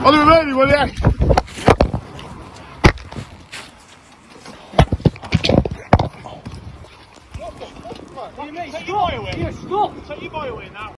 On the ready, will you? Take your boy away. Take your boy away now.